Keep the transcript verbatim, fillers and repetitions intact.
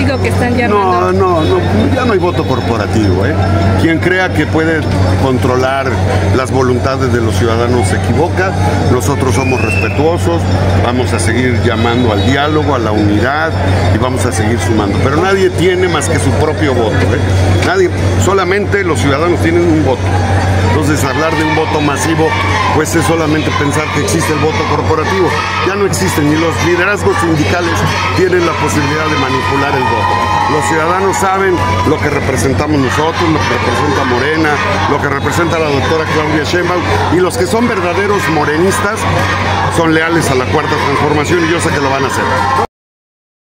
partido que están llamando. No, no, no, ya no hay voto corporativo, ¿eh? Quien crea que puede controlar las voluntades de los ciudadanos se equivoca. Nosotros somos respetuosos, vamos a seguir llamando al diálogo, a la unidad y vamos a seguir sumando. Pero nadie tiene más que su propio voto, ¿eh? Nadie, solamente los ciudadanos tienen un voto. Entonces hablar de un voto masivo pues es solamente pensar que existe el voto corporativo. Ya no existen, ni los liderazgos sindicales tienen la posibilidad de manipular el voto. Los ciudadanos saben lo que representamos nosotros, lo que representa Morena, lo que representa la doctora Claudia Sheinbaum, y los que son verdaderos morenistas son leales a la Cuarta Transformación y yo sé que lo van a hacer.